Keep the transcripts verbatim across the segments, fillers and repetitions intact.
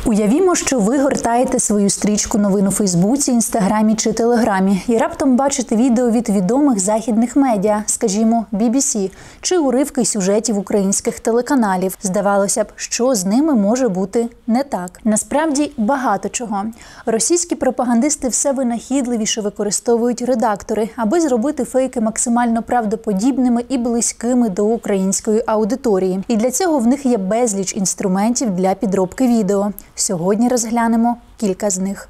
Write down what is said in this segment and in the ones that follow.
Уявімо, що ви гортаєте свою стрічку новин у Фейсбуці, Інстаграмі чи Телеграмі і раптом бачите відео від відомих західних медіа, скажімо, бі бі сі, чи уривки сюжетів українських телеканалів. Здавалося б, що з ними може бути не так. Насправді, багато чого. Російські пропагандисти все винахідливіше використовують редактори, аби зробити фейки максимально правдоподібними і близькими до української аудиторії. І для цього в них є безліч інструментів для підробки відео. Сьогодні розглянемо кілька з них.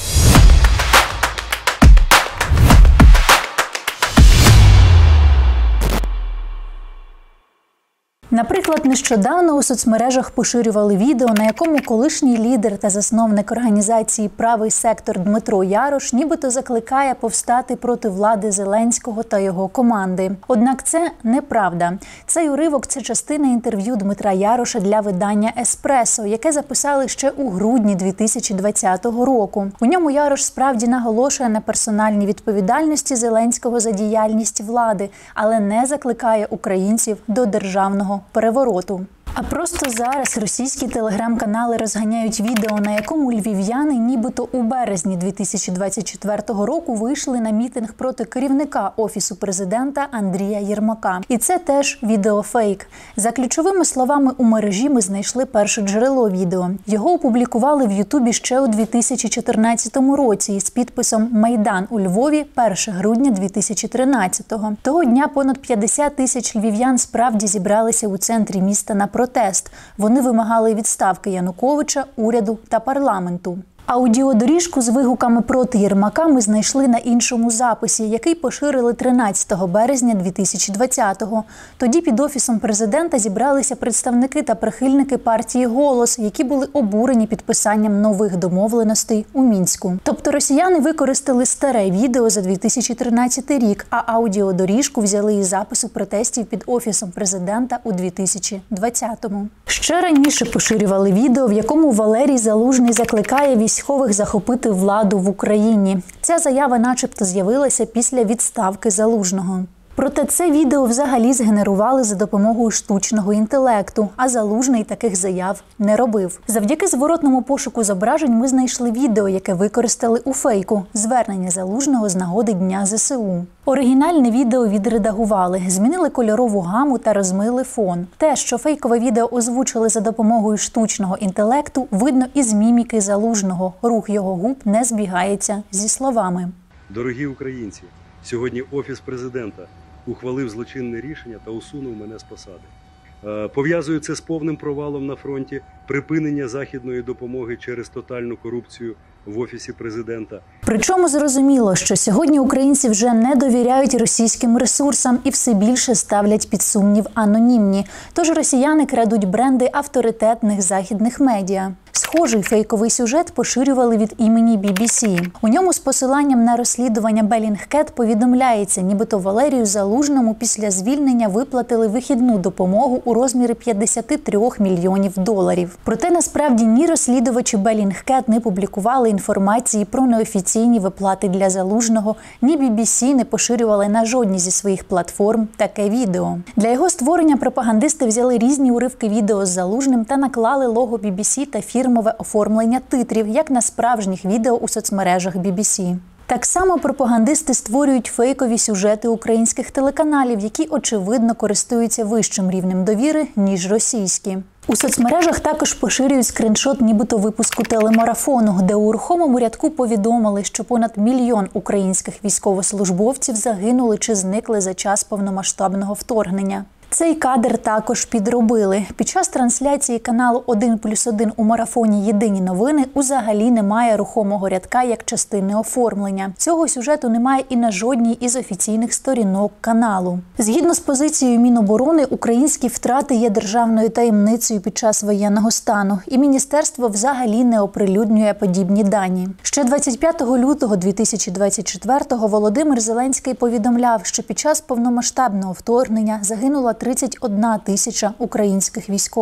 Наприклад, нещодавно у соцмережах поширювали відео, на якому колишній лідер та засновник організації «Правий сектор» Дмитро Ярош нібито закликає повстати проти влади Зеленського та його команди. Однак це неправда. Цей уривок – це частина інтерв'ю Дмитра Яроша для видання «Еспресо», яке записали ще у грудні дві тисячі двадцятого року. У ньому Ярош справді наголошує на персональній відповідальності Зеленського за діяльність влади, але не закликає українців до державного перевороту. А просто зараз російські телеграм-канали розганяють відео, на якому львів'яни нібито у березні дві тисячі двадцять четвертого року вийшли на мітинг проти керівника Офісу президента Андрія Єрмака. І це теж відеофейк. За ключовими словами у мережі ми знайшли перше джерело відео. Його опублікували в Ютубі ще у дві тисячі чотирнадцятому році з підписом «Майдан у Львові, перше грудня дві тисячі тринадцятого». Того дня понад п'ятдесят тисяч львів'ян справді зібралися у центрі міста на протест. Вони вимагали відставки Януковича, уряду та парламенту. Аудіодоріжку з вигуками проти Єрмака ми знайшли на іншому записі, який поширили тринадцятого березня дві тисячі двадцятого. Тоді під Офісом президента зібралися представники та прихильники партії «Голос», які були обурені підписанням нових домовленостей у Мінську. Тобто росіяни використали старе відео за дві тисячі тринадцятий рік, а аудіодоріжку взяли із запису протестів під Офісом президента у дві тисячі двадцятому. Ще раніше поширювали відео, в якому Валерій Залужний закликає військових військових захопити владу в Україні. Ця заява начебто з'явилася після відставки Залужного. Проте це відео взагалі згенерували за допомогою штучного інтелекту, а Залужний таких заяв не робив. Завдяки зворотному пошуку зображень ми знайшли відео, яке використали у фейку – звернення Залужного з нагоди Дня зе се у. Оригінальне відео відредагували, змінили кольорову гаму та розмили фон. Те, що фейкове відео озвучили за допомогою штучного інтелекту, видно із міміки Залужного. Рух його губ не збігається зі словами. Дорогі українці, сьогодні Офіс президента ухвалив злочинне рішення та усунув мене з посади. Пов'язую це з повним провалом на фронті, припинення західної допомоги через тотальну корупцію в Офісі президента. Причому зрозуміло, що сьогодні українці вже не довіряють російським ресурсам і все більше ставлять під сумнів анонімні. Тож росіяни крадуть бренди авторитетних західних медіа. Схожий фейковий сюжет поширювали від імені бі бі сі. У ньому з посиланням на розслідування Bellingcat повідомляється, нібито Валерію Залужному після звільнення виплатили вихідну допомогу у розмірі п'ятдесят три мільйонів доларів. Проте насправді ні розслідувачі Bellingcat не публікували інформації про неофіційні виплати для Залужного, ні бі бі сі не поширювали на жодній зі своїх платформ таке відео. Для його створення пропагандисти взяли різні уривки відео з Залужним та наклали лого бі бі сі та фірмове оформлення титрів, як на справжніх відео у соцмережах бі бі сі. Так само пропагандисти створюють фейкові сюжети українських телеканалів, які, очевидно, користуються вищим рівнем довіри, ніж російські. У соцмережах також поширюють скріншот нібито випуску телемарафону, де у рухомому рядку повідомили, що понад мільйон українських військовослужбовців загинули чи зникли за час повномасштабного вторгнення. Цей кадр також підробили. Під час трансляції каналу один плюс один у марафоні «Єдині новини» узагалі немає рухомого рядка як частини оформлення. Цього сюжету немає і на жодній із офіційних сторінок каналу. Згідно з позицією Міноборони, українські втрати є державною таємницею під час воєнного стану, і міністерство взагалі не оприлюднює подібні дані. Ще двадцять п'ятого лютого дві тисячі двадцять четвертого Володимир Зеленський повідомляв, що під час повномасштабного вторгнення загинула тридцять одна тисяча українських військових.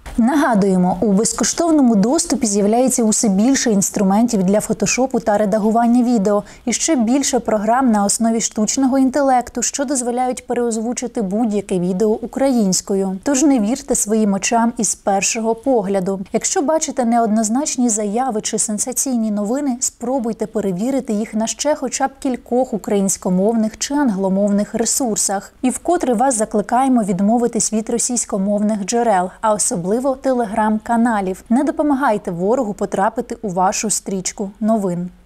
Нагадуємо, у безкоштовному доступі з'являється усе більше інструментів для фотошопу та редагування відео, і ще більше програм на основі штучного інтелекту, що дозволяють переозвучити будь-яке відео українською. Тож не вірте своїм очам із першого погляду. Якщо бачите неоднозначні заяви чи сенсаційні новини, спробуйте перевірити їх на ще хоча б кількох українськомовних чи англомовних ресурсах. І вкотре вас закликаємо відмовитись від російськомовних джерел, а особливо телеграм-каналів. Не допомагайте ворогу потрапити у вашу стрічку новин.